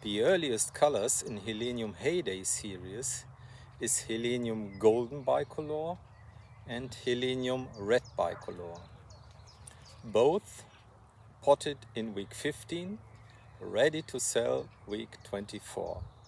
The earliest colors in Helenium Hayday series is Helenium Golden Bicolor and Helenium Red Bicolor. Both potted in week 15, ready to sell week 24.